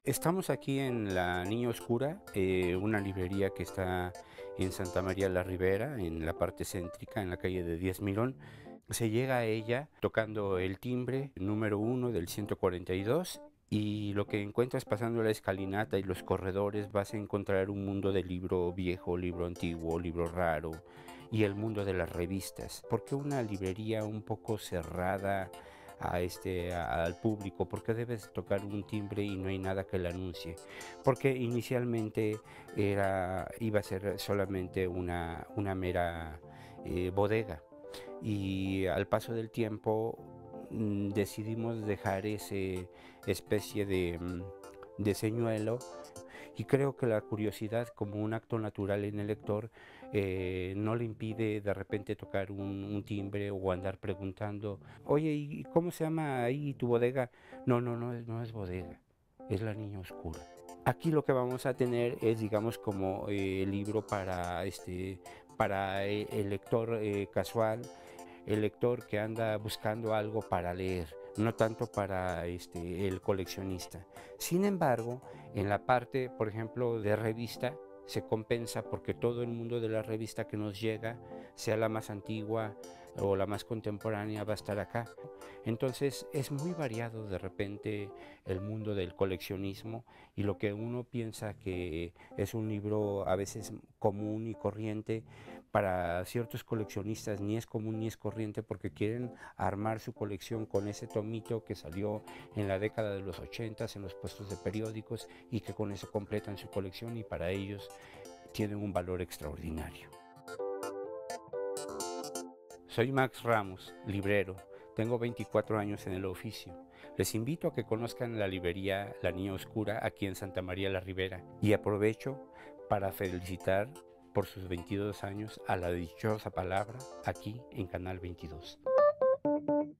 Estamos aquí en la Niña Oscura, una librería que está en Santa María la Ribera, en la parte céntrica, en la calle de Díaz Mirón. Se llega a ella tocando el timbre número 1 del 142 y lo que encuentras pasando la escalinata y los corredores vas a encontrar un mundo de libro viejo, libro antiguo, libro raro y el mundo de las revistas. ¿Por qué una librería un poco cerrada al público? ¿Por qué debes tocar un timbre y no hay nada que le anuncie? Porque inicialmente iba a ser solamente una mera bodega, y al paso del tiempo decidimos dejar ese especie de señuelo, y creo que la curiosidad, como un acto natural en el lector, no le impide de repente tocar un timbre o andar preguntando: oye, ¿y cómo se llama ahí tu bodega? No, no, no es bodega, es la Niña Oscura. Aquí lo que vamos a tener es, digamos, como el libro para el lector casual, el lector que anda buscando algo para leer, no tanto para el coleccionista. Sin embargo, en la parte, por ejemplo, de revista, se compensa porque todo el mundo de la revista que nos llega, sea la más antigua o la más contemporánea, va a estar acá. Entonces es muy variado de repente el mundo del coleccionismo, y lo que uno piensa que es un libro a veces común y corriente, para ciertos coleccionistas ni es común ni es corriente, porque quieren armar su colección con ese tomito que salió en la década de los 80 en los puestos de periódicos, y que con eso completan su colección, y para ellos tienen un valor extraordinario. Soy Max Ramos, librero. Tengo 24 años en el oficio. Les invito a que conozcan la librería La Niña Oscura aquí en Santa María la Ribera, y aprovecho para felicitar por sus 22 años a La Dichosa Palabra aquí en Canal 22.